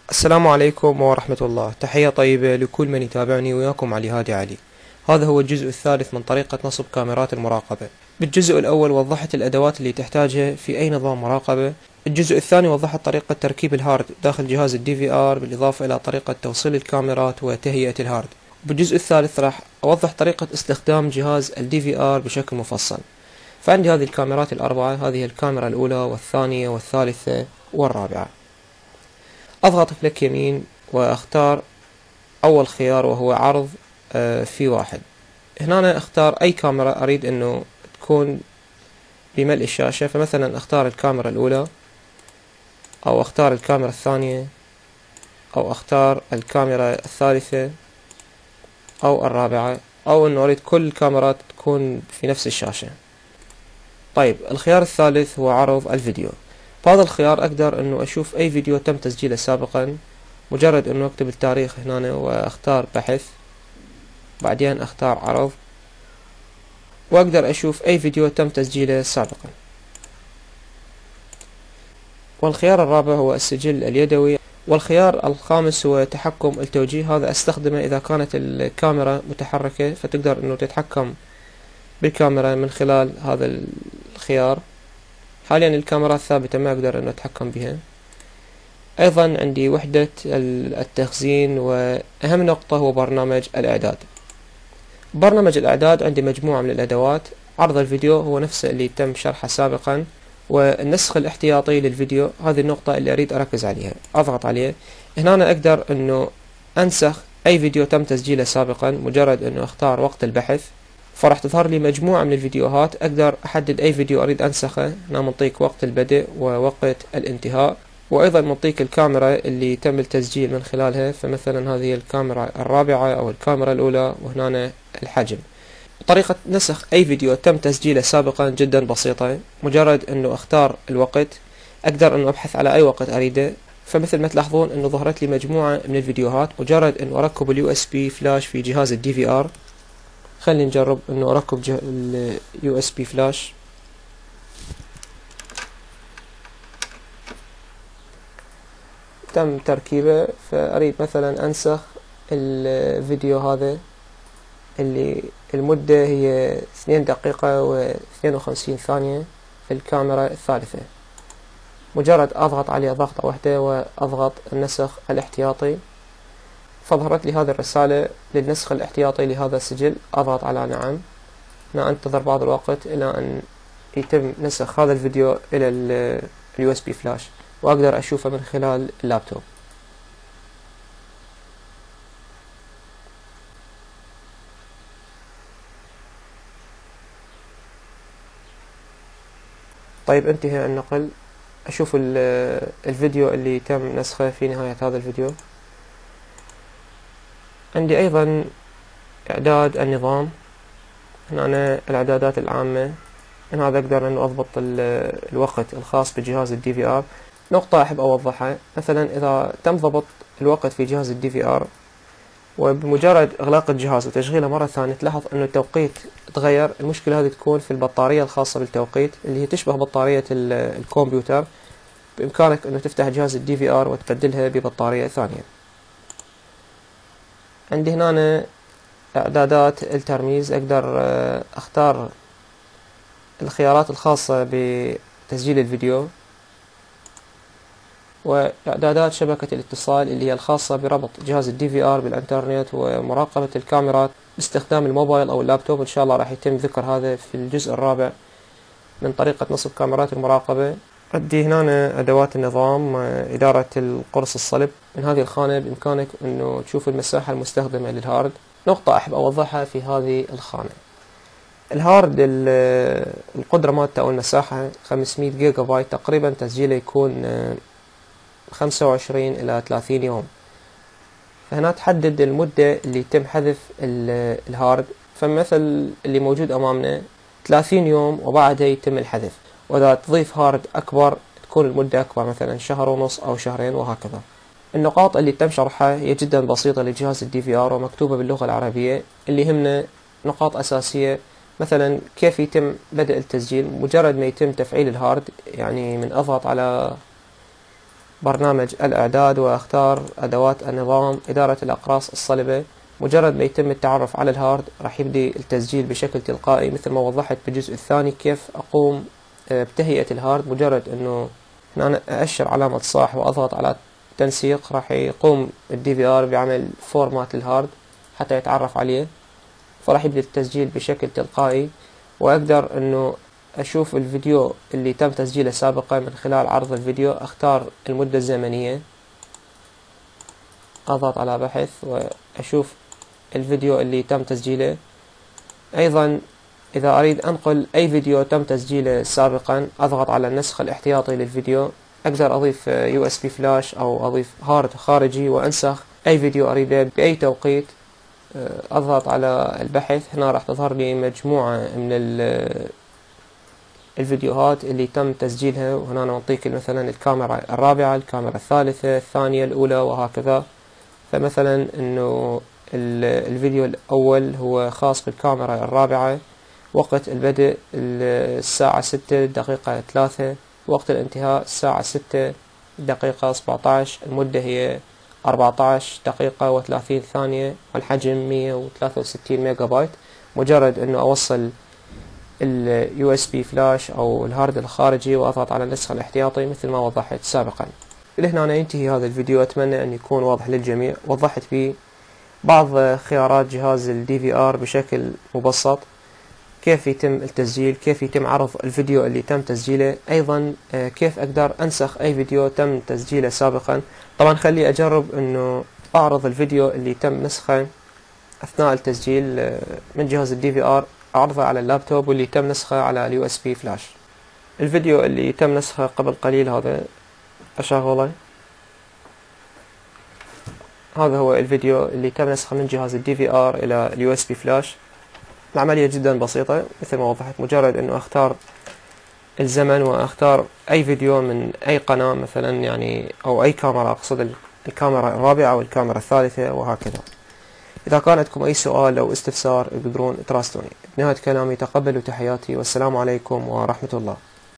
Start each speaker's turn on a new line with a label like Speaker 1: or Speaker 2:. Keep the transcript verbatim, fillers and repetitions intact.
Speaker 1: السلام عليكم ورحمة الله. تحية طيبة لكل من يتابعني، وياكم علي هادي علي. هذا هو الجزء الثالث من طريقة نصب كاميرات المراقبة. بالجزء الأول وضحت الأدوات اللي تحتاجها في أي نظام مراقبة. الجزء الثاني وضحت طريقة تركيب الهارد داخل جهاز الدي في آر، بالإضافة إلى طريقة توصيل الكاميرات وتهيئة الهارد. بالجزء الثالث راح أوضح طريقة استخدام جهاز الدي في آر بشكل مفصل. فعندي هذه الكاميرات الأربعة، هذه الكاميرا الأولى والثانية والثالثة والرابعة. أضغط كليك يمين وأختار أول خيار وهو عرض في واحد. هنا أنا أختار أي كاميرا أريد أنه تكون بملء الشاشة، فمثلا أختار الكاميرا الأولى، أو أختار الكاميرا الثانية، أو أختار الكاميرا الثالثة أو الرابعة، أو أنه أريد كل الكاميرات تكون في نفس الشاشة. طيب، الخيار الثالث هو عرض الفيديو. بهذا الخيار أقدر أنه أشوف أي فيديو تم تسجيله سابقا. مجرد أنه أكتب التاريخ هنا وأختار بحث، بعدين أختار عرض، وأقدر أشوف أي فيديو تم تسجيله سابقا. والخيار الرابع هو السجل اليدوي. والخيار الخامس هو تحكم التوجيه. هذا أستخدمه إذا كانت الكاميرا متحركة، فتقدر أنه تتحكم بالكاميرا من خلال هذا الخيار. حاليا الكاميرا ثابتة، ما أقدر أنه أتحكم بها. أيضا عندي وحدة التخزين، وأهم نقطة هو برنامج الإعداد. برنامج الإعداد عندي مجموعة من الأدوات. عرض الفيديو هو نفسه اللي تم شرحه سابقا، والنسخ الاحتياطي للفيديو هذه النقطة اللي أريد أركز عليها. أضغط عليه. هنا أنا أقدر أنه أنسخ أي فيديو تم تسجيله سابقا. مجرد أنه أختار وقت البحث، فراح تظهر لي مجموعة من الفيديوهات. أقدر أحدد أي فيديو أريد أنسخه. هنا منطيك وقت البدء ووقت الانتهاء، وأيضا منطيك الكاميرا اللي تم التسجيل من خلالها. فمثلا هذه الكاميرا الرابعة أو الكاميرا الأولى، وهنا الحجم. طريقة نسخ أي فيديو تم تسجيله سابقا جدا بسيطة. مجرد أنه أختار الوقت، أقدر أنه أبحث على أي وقت أريده. فمثل ما تلاحظون أنه ظهرت لي مجموعة من الفيديوهات. مجرد أنه أركب اليو اس بي فلاش في جهاز الدي في آر. خلينا نجرب أنه أركب اليو اس بي فلاش. تم تركيبه. فأريد مثلا أنسخ الفيديو هذا اللي المدة هي اثنين دقيقة واثنين وخمسين ثانية في الكاميرا الثالثة. مجرد أضغط عليه ضغطة واحدة وأضغط النسخ الاحتياطي، فظهرت لي هذه الرسالة للنسخ الاحتياطي لهذا السجل. أضغط على نعم. أنا أنتظر بعض الوقت إلى أن يتم نسخ هذا الفيديو إلى اليو اس بي فلاش، وأقدر أشوفه من خلال اللابتوب. طيب، انتهى النقل. أشوف الفيديو اللي تم نسخه في نهاية هذا الفيديو. عندي أيضا إعداد النظام. هنا أنا الإعدادات العامة. من هذا أقدر أنه أضبط الوقت الخاص بجهاز الدي في آر. نقطة أحب أوضحها، مثلا إذا تم ضبط الوقت في جهاز الدي في آر، وبمجرد إغلاق الجهاز وتشغيله مرة ثانية تلاحظ أنه التوقيت تغير. المشكلة هذه تكون في البطارية الخاصة بالتوقيت، اللي هي تشبه بطارية الكمبيوتر. بإمكانك أنه تفتح جهاز الدي في آر وتبدلها ببطارية ثانية. عندي هنا إعدادات الترميز. أقدر أختار الخيارات الخاصة بتسجيل الفيديو، وإعدادات شبكة الاتصال اللي هي الخاصة بربط جهاز الدي في آر بالإنترنت ومراقبة الكاميرات باستخدام الموبايل أو اللابتوب. إن شاء الله راح يتم ذكر هذا في الجزء الرابع من طريقة نصب كاميرات المراقبة. عندي هنا أدوات النظام، إدارة القرص الصلب. من هذه الخانة بإمكانك أنه تشوف المساحة المستخدمة للهارد. نقطة أحب أوضحها في هذه الخانة، الهارد القدرة مالته أو المساحة خمسمية جيجا بايت تقريبا. تسجيله يكون خمسة وعشرين إلى ثلاثين يوم. فهنا تحدد المدة اللي يتم حذف الهارد. فمثل اللي موجود أمامنا ثلاثين يوم وبعدها يتم الحذف. وإذا تضيف هارد أكبر تكون المدة أكبر، مثلا شهر ونص أو شهرين وهكذا. النقاط اللي تم شرحها هي جدا بسيطة لجهاز الدي في آر ومكتوبة باللغة العربية. اللي يهمنا نقاط أساسية، مثلا كيف يتم بدء التسجيل. مجرد ما يتم تفعيل الهارد، يعني من أضغط على برنامج الإعداد وأختار أدوات النظام إدارة الأقراص الصلبة. مجرد ما يتم التعرف على الهارد راح يبدي التسجيل بشكل تلقائي مثل ما وضحت بالجزء الثاني كيف أقوم بتهيئة الهارد. مجرد أنه هنا أأشر علامة صح وأضغط على تنسيق راح يقوم الدي في آر بعمل فورمات للهارد حتى يتعرف عليه، فراح يبدأ التسجيل بشكل تلقائي، وأقدر أنه أشوف الفيديو اللي تم تسجيله سابقا من خلال عرض الفيديو. أختار المدة الزمنية، أضغط على بحث وأشوف الفيديو اللي تم تسجيله. أيضا إذا أريد أنقل أي فيديو تم تسجيله سابقا أضغط على النسخ الاحتياطي للفيديو. أقدر أضيف يو إس بي فلاش أو أضيف هارد خارجي وأنسخ أي فيديو أريده بأي توقيت. أضغط على البحث، هنا راح تظهر لي مجموعة من الفيديوهات اللي تم تسجيلها، وهنا نعطيك مثلا الكاميرا الرابعة، الكاميرا الثالثة، الثانية، الأولى، وهكذا. فمثلا إنه الفيديو الأول هو خاص بالكاميرا الرابعة، وقت البدء الساعة ستة دقيقة ثلاثة، وقت الانتهاء الساعة ستة دقيقة سبعة عشر، المدة هي أربعة عشر دقيقة وثلاثين ثانية، والحجم مية وثلاثة وستين ميجا بايت. مجرد انه اوصل اليو اس بي فلاش او الهارد الخارجي واضغط على النسخ الاحتياطي مثل ما وضحت سابقا. لهنا ينتهي هذا الفيديو، اتمنى ان يكون واضح للجميع. وضحت فيه بعض خيارات جهاز الدي في آر بشكل مبسط، كيف يتم التسجيل، كيف يتم عرض الفيديو اللي تم تسجيله، ايضا كيف اقدر انسخ اي فيديو تم تسجيله سابقا. طبعا خلي اجرب انه اعرض الفيديو اللي تم نسخه اثناء التسجيل من جهاز الدي في آر، اعرضه على اللابتوب واللي تم نسخه على اليو اس بي فلاش. الفيديو اللي تم نسخه قبل قليل هذا اشغله، هذا هو الفيديو اللي تم نسخه من جهاز الدي في آر الى اليو اس بي فلاش. العملية جدا بسيطة مثل ما وضحت، مجرد انه اختار الزمن واختار اي فيديو من اي قناة مثلا يعني، او اي كاميرا، اقصد الكاميرا الرابعة او الكاميرا الثالثة وهكذا. اذا كان عندكم اي سؤال او استفسار تقدرون تراسلوني. بنهاية كلامي تقبلوا تحياتي والسلام عليكم ورحمة الله.